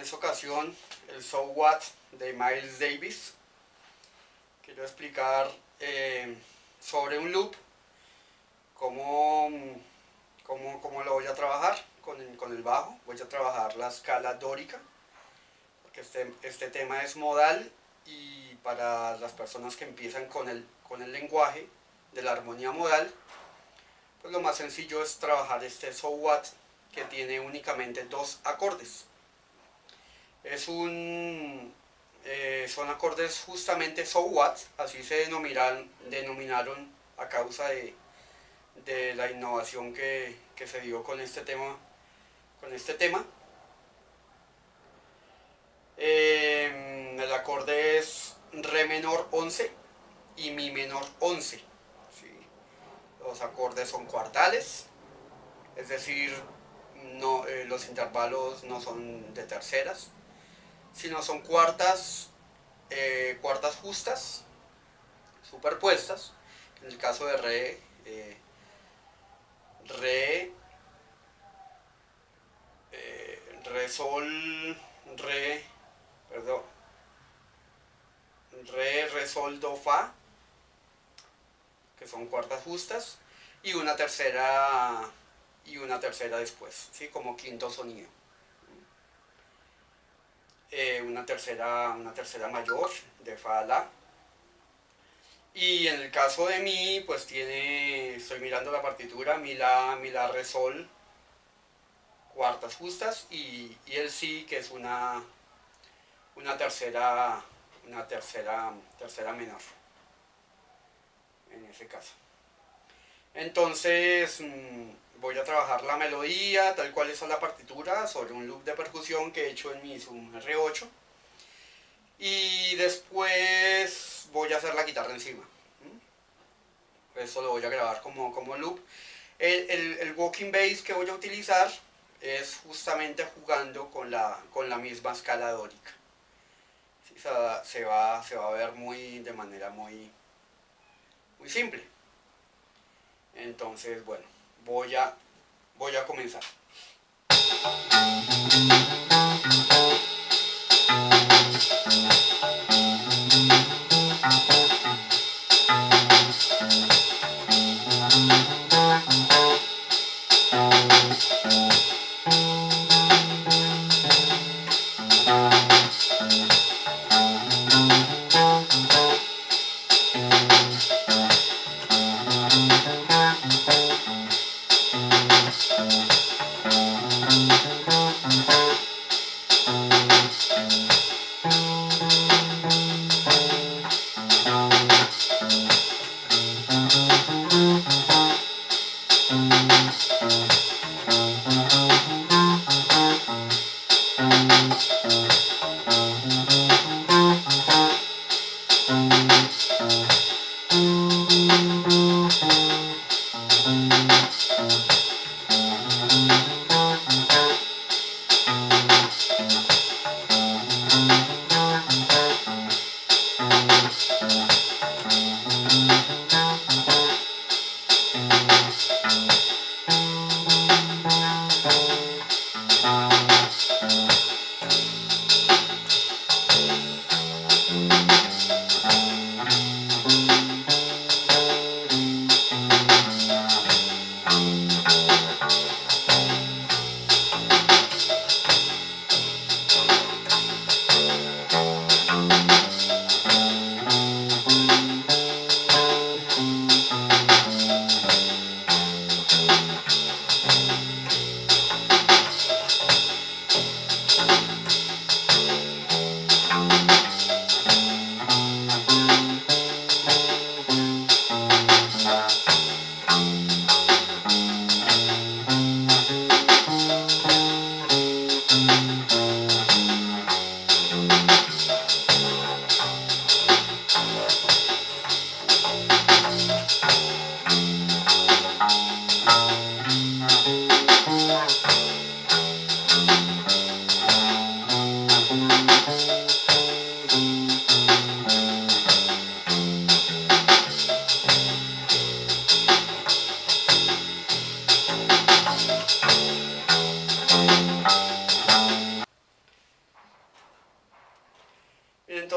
esta ocasión el So What de Miles Davis. Quiero explicar sobre un loop, cómo lo voy a trabajar con el bajo. Voy a trabajar la escala dórica, porque este tema es modal, y para las personas que empiezan con el lenguaje de la armonía modal, pues lo más sencillo es trabajar este So What, que tiene únicamente dos acordes. Son acordes justamente So What, así se denominaron a causa de la innovación que se dio con este tema. El acorde es Re menor 11 y Mi menor 11. ¿Sí? Los acordes son cuartales, es decir, los intervalos no son de terceras, sino son cuartas justas, superpuestas. En el caso de Re, Re, Sol, Re, Sol, Do, Fa, que son cuartas justas, y una tercera después, ¿sí? Como quinto sonido. Una tercera mayor, de Fa a La. Y en el caso de Mi, pues estoy mirando la partitura, Mi, La, Re, Sol, cuartas justas, y el Si, que es una tercera menor, en ese caso. Entonces voy a trabajar la melodía tal cual está la partitura sobre un loop de percusión que he hecho en mi Zoom R8, y después voy a hacer la guitarra encima. Eso lo voy a grabar como loop. El walking bass que voy a utilizar es justamente jugando con la misma escala dórica. Sí, se va a ver de manera muy simple. Entonces, bueno, voy a comenzar.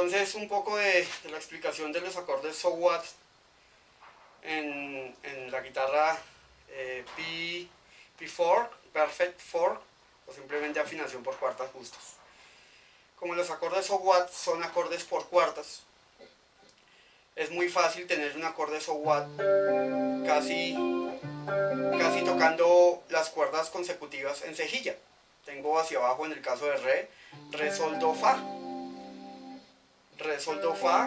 Entonces un poco de la explicación de los acordes So What en la guitarra P4, Perfect 4, o simplemente afinación por cuartas justas. Como los acordes So What son acordes por cuartas, es muy fácil tener un acorde So What casi tocando las cuerdas consecutivas en cejilla. Tengo hacia abajo en el caso de Re, Sol, Do, Fa. Re, Sol, Do, Fa,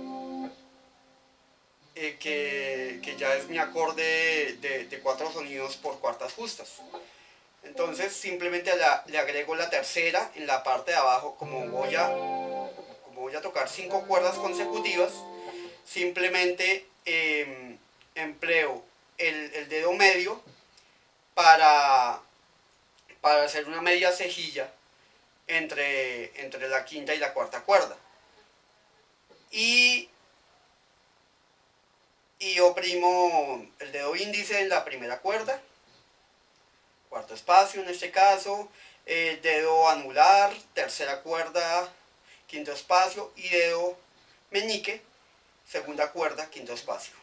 que ya es mi acorde de 4 sonidos por cuartas justas. Entonces simplemente le agrego la tercera en la parte de abajo. Como voy a tocar 5 cuerdas consecutivas, simplemente empleo el dedo medio para hacer una media cejilla entre la quinta y la cuarta cuerda. Y oprimo el dedo índice en la primera cuerda, cuarto espacio en este caso, dedo anular, tercera cuerda, quinto espacio, y dedo meñique, segunda cuerda, quinto espacio.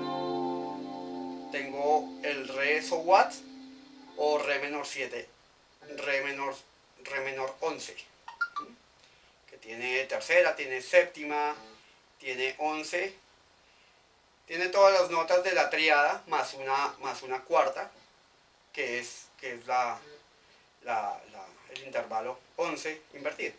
Tengo el Re So What o Re menor 7, Re menor 11, que tiene tercera, tiene séptima, tiene 11, tiene todas las notas de la tríada más una cuarta, que es el intervalo 11 invertido.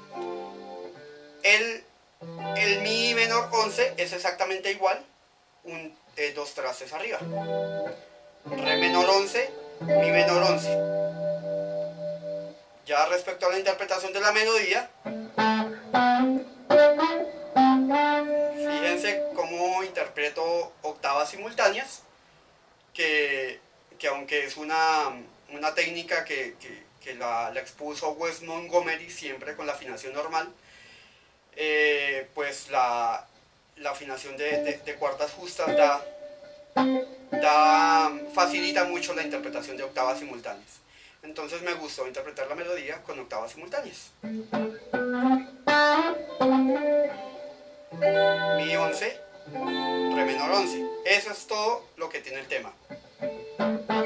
El Mi menor 11 es exactamente igual, 2 trastes arriba. Re menor 11, Mi menor 11. Ya respecto a la interpretación de la melodía, fíjense cómo interpreto octavas simultáneas, que aunque es una técnica que la expuso Wes Montgomery siempre con la afinación normal, pues la afinación de cuartas justas facilita mucho la interpretación de octavas simultáneas. Entonces me gustó interpretar la melodía con octavas simultáneas. Mi 11, Re menor 11. Eso es todo lo que tiene el tema.